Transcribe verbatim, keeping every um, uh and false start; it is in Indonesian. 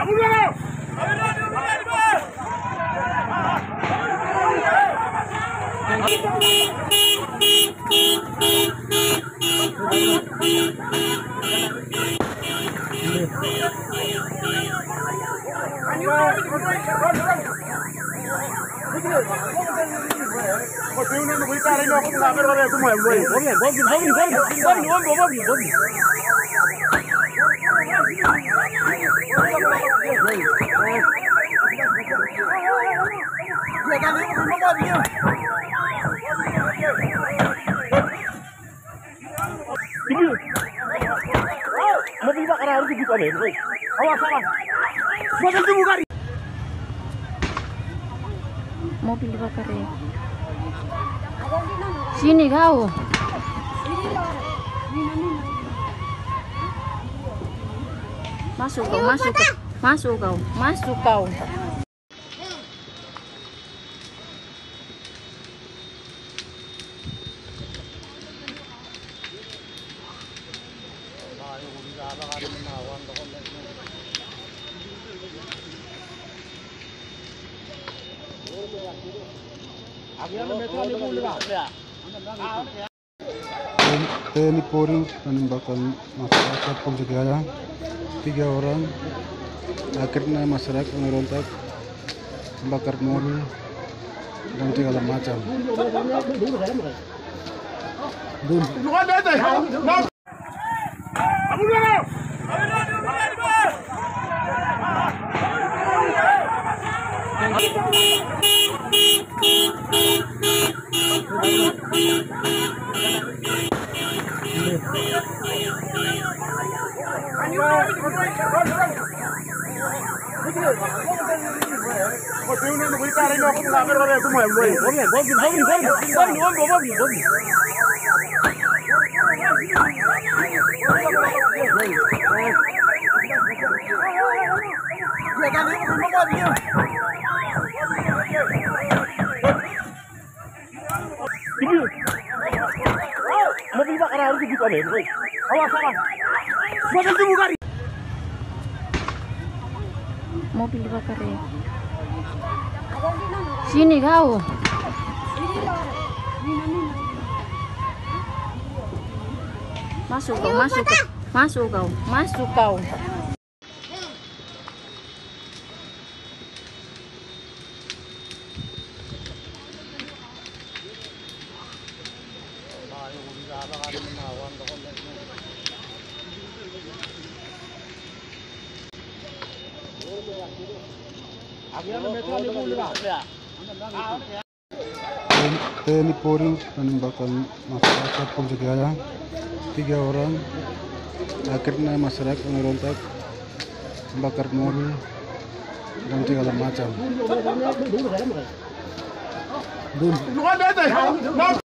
Mobil bakar harus gitu aja, boy. Awas, awas. Mobil itu bukan. Mobil dibakar ya. Sini kau. Masuk kau, masuk kau. Masuk kau, masuk kau. T N I Polri menembakkan masyarakat penjagaan tiga orang. Akhirnya masyarakat merontak, membakar mobil dan segala macam. Mobil bakar harus gitu aja, boy. Awas, awas. Mobil itu bukan. Mobil dibakar ya. Sini kau. Masuk kau, masuk kau. Masuk kau, masuk kau. T N I Polri menembakkan masyarakat penjagaan tiga orang. Akhirnya masyarakat merontak, membakar mobil dan segala macam.